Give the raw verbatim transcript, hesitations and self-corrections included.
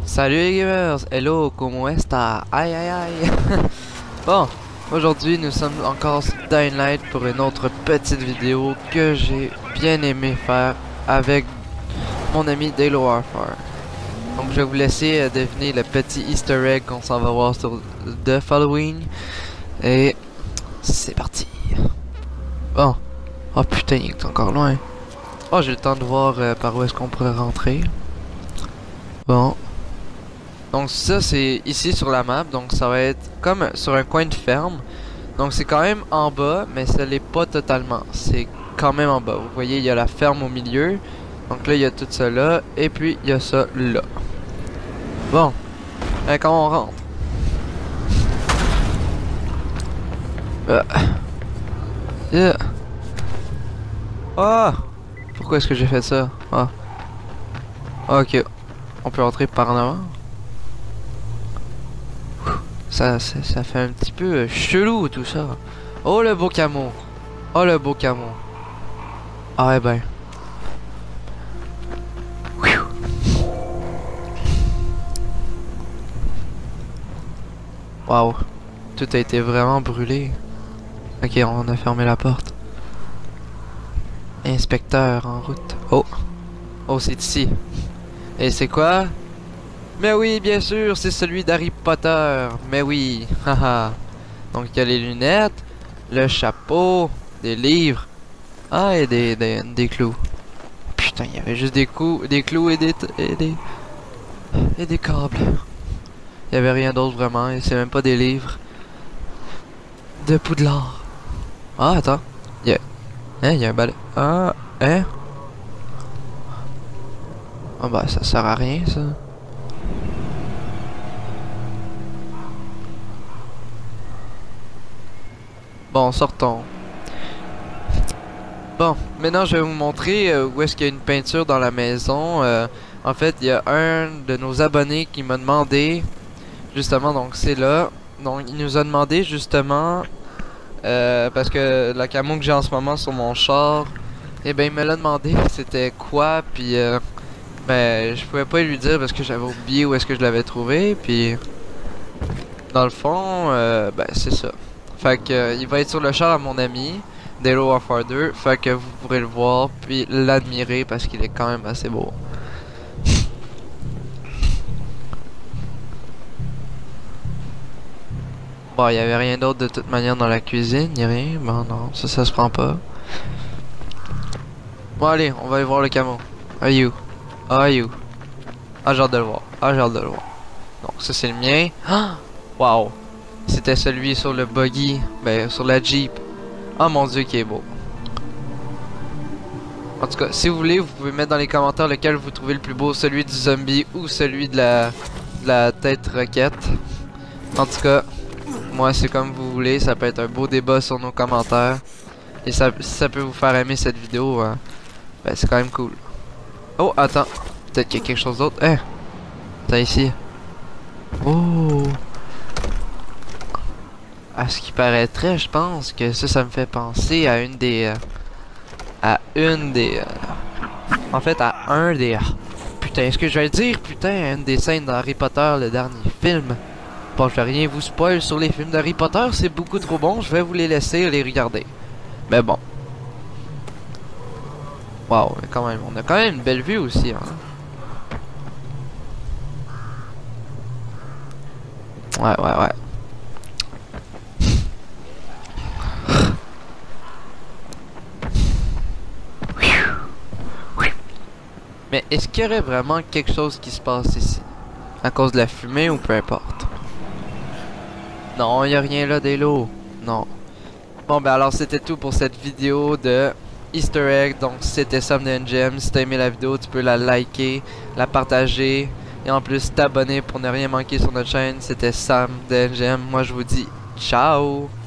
Salut les gamers, hello, comment est-ce? Aïe aïe aïe. Bon, aujourd'hui nous sommes encore sur Dying Light pour une autre petite vidéo que j'ai bien aimé faire avec mon ami Dalo Warfare. Donc je vais vous laisser euh, deviner le petit easter egg qu'on s'en va voir sur The Following. Et c'est parti. Bon, oh putain il est encore loin. Oh j'ai le temps de voir euh, par où est-ce qu'on pourrait rentrer. Bon. Donc ça c'est ici sur la map, donc ça va être comme sur un coin de ferme. Donc c'est quand même en bas, mais ça l'est pas totalement. C'est quand même en bas. Vous voyez, il y a la ferme au milieu. Donc là il y a tout ça là, et puis il y a ça là. Bon, et quand on rentre. Euh. Yeah. Ah, pourquoi est-ce que j'ai fait ça? Ah. Ok, on peut rentrer par en avant. Ça, ça, ça fait un petit peu euh, chelou tout ça. Oh le beau camo. Oh le beau camo. Ah ouais ben. Waouh. Tout a été vraiment brûlé. Ok, on a fermé la porte. Inspecteur en route. Oh. Oh c'est ici. Et c'est quoi? Mais oui, bien sûr, c'est celui d'Harry Potter. Mais oui, haha. Donc il y a les lunettes, le chapeau, des livres. Ah, et des, des, des clous. Putain, il y avait juste des coups, des clous et des, et des, et des câbles. Il y avait rien d'autre vraiment, et c'est même pas des livres. De Poudlard. Ah, attends. Il y a, hein, il y a un balai. Ah, hein? Ah bah, ça sert à rien, ça. Bon, sortons. Bon, maintenant je vais vous montrer euh, où est-ce qu'il y a une peinture dans la maison. Euh, en fait, il y a un de nos abonnés qui m'a demandé, justement, donc c'est là. Donc il nous a demandé justement, euh, parce que la camo que j'ai en ce moment sur mon char, et eh ben il me l'a demandé c'était quoi, puis euh, ben je pouvais pas lui dire parce que j'avais oublié où est-ce que je l'avais trouvé, puis dans le fond, euh, ben c'est ça. Fait que euh, il va être sur le char à mon ami Dalo Warfare deux, fait que vous pourrez le voir puis l'admirer parce qu'il est quand même assez beau. Bon, il y avait rien d'autre de toute manière dans la cuisine, y a rien. Bon non, ça ça se prend pas. Bon allez, on va aller voir le camo. Are you? Are you? Ah j'ai hâte de le voir. Ah j'ai hâte de le voir. Donc ça c'est le mien. Ah! Wow! C'était celui sur le buggy, ben sur la Jeep. Oh mon dieu qui est beau. En tout cas, si vous voulez, vous pouvez mettre dans les commentaires lequel vous trouvez le plus beau, celui du zombie ou celui de la, de la tête roquette. En tout cas, moi c'est comme vous voulez, ça peut être un beau débat sur nos commentaires. Et ça, si ça peut vous faire aimer cette vidéo, hein, ben c'est quand même cool. Oh, attends, peut-être qu'il y a quelque chose d'autre. Hein? Attends ici. Oh! À ce qui paraîtrait, je pense que ça, ça me fait penser à une des... Euh, à une des... Euh, en fait, à un des... Putain, est-ce que je vais le dire? Putain, une des scènes d'Harry Potter, le dernier film. Bon, je vais rien vous spoil sur les films d'Harry Potter, c'est beaucoup trop bon, je vais vous les laisser les regarder. Mais bon. Waouh, quand même, on a quand même une belle vue aussi, hein. Ouais, ouais, ouais. Mais est-ce qu'il y aurait vraiment quelque chose qui se passe ici? À cause de la fumée ou peu importe? Non, il n'y a rien là, Dalo. Non. Bon, ben alors c'était tout pour cette vidéo de Easter Egg. Donc c'était Sam de N G M. Si t'as aimé la vidéo, tu peux la liker, la partager. Et en plus t'abonner pour ne rien manquer sur notre chaîne. C'était Sam de N G M. Moi je vous dis ciao!